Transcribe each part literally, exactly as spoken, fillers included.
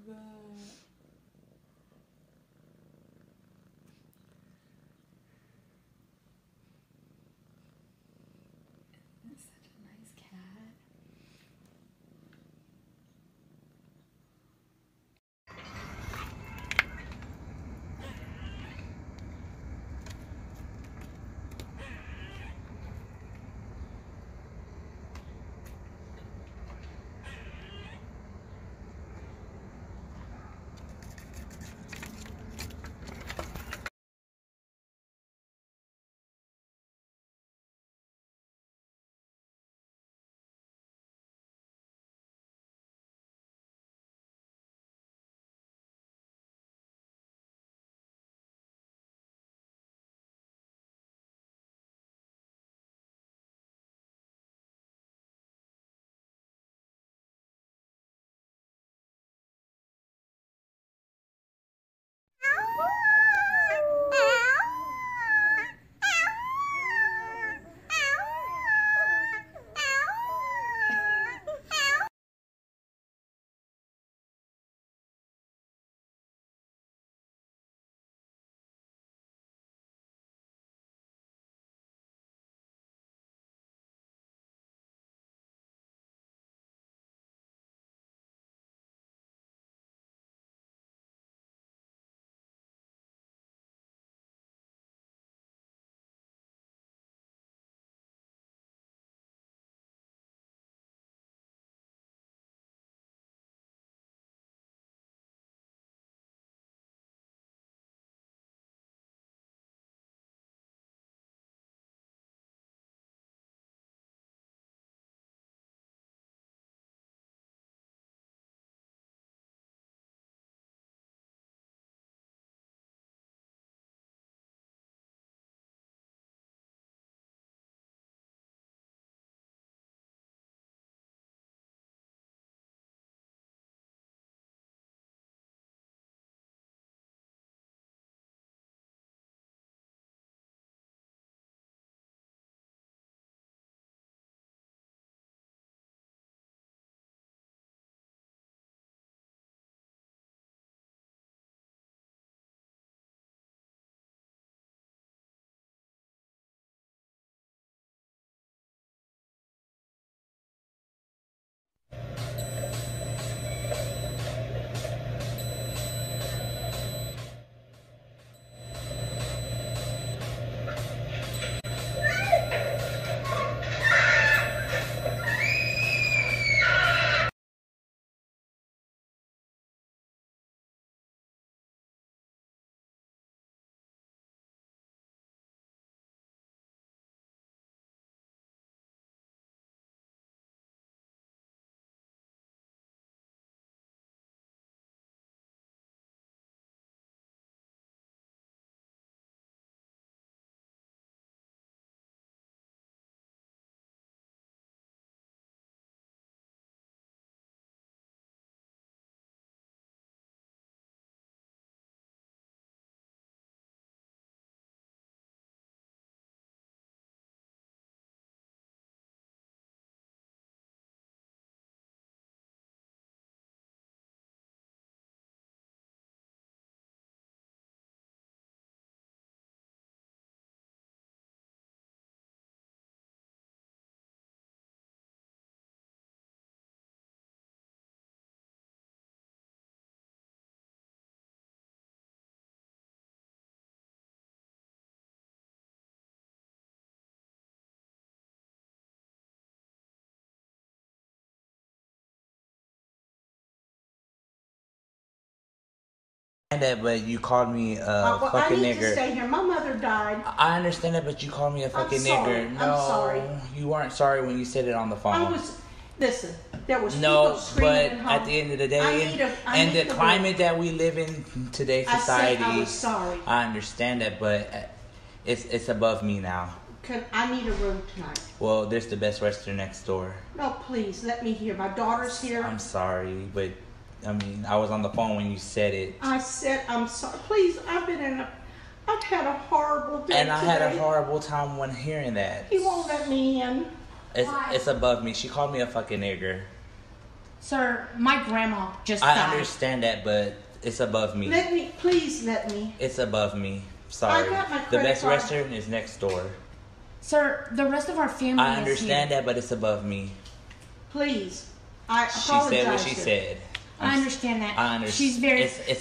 God. That's such a nice cat. That, but you called me a Uh, well, fucking I need nigger. to stay here. My mother died. I understand that, but you called me a fucking I'm sorry. nigger. No, I'm sorry. You weren't sorry when you said it on the phone. I was. Listen, there was no, people screaming but at home. at the end of the day, I and, need a, I and need the a climate room. that we live in today's I society, said I was sorry. I understand that, but it's it's above me now. Can, I need a room tonight. Well, there's the Best Western next door. No, please let me hear. My daughter's here. I'm sorry, but I mean, I was on the phone when you said it. I said I'm sorry. Please, I've been in a. I've had a horrible day And I today. had a horrible time when hearing that. He won't let me in. It's Why? it's above me. She called me a fucking nigger. Sir, my grandma just I died. understand that, but it's above me. Let me, please let me. It's above me. Sorry. I got my The credit best card. restaurant is next door. Sir, the rest of our family I is understand here. that, but it's above me. Please. I She apologize. said what she sir. said. I understand that. I understand. She's very... It's, it's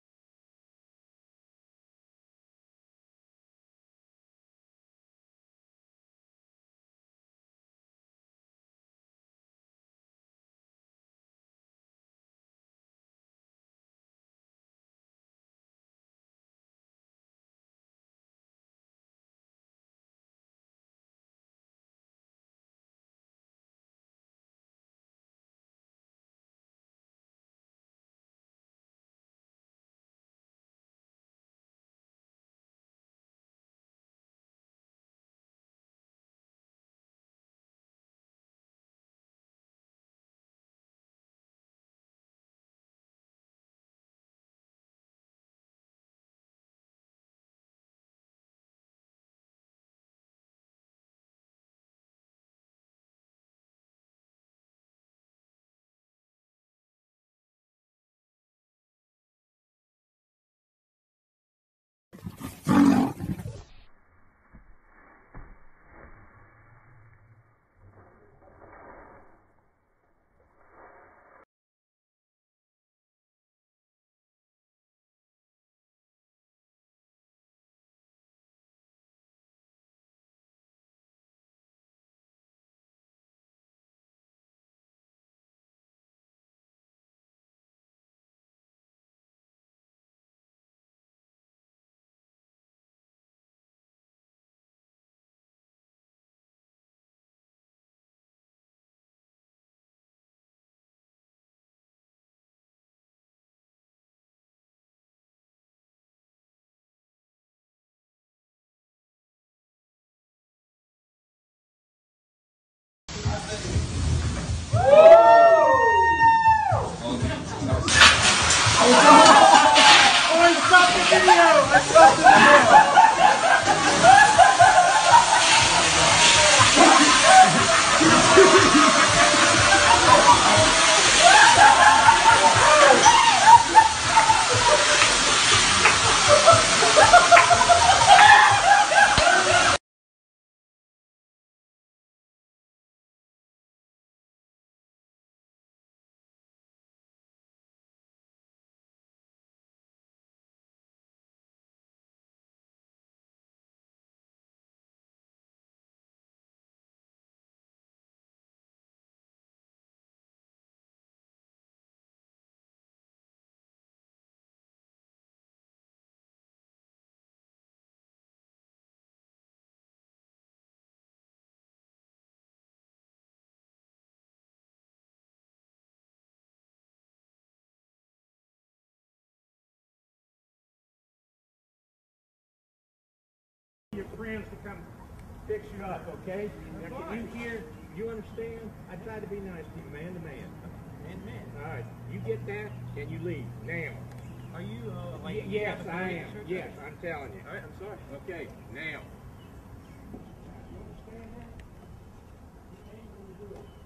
your friends to come fix you up, okay? Now, can you hear, you understand? I try to be nice to you, man to man. Man to man. All right, you get that, and you leave, now. Are you, uh, like... Y- yes, I am. Yes, I'm telling you. All right, I'm sorry. Okay, now. You understand that?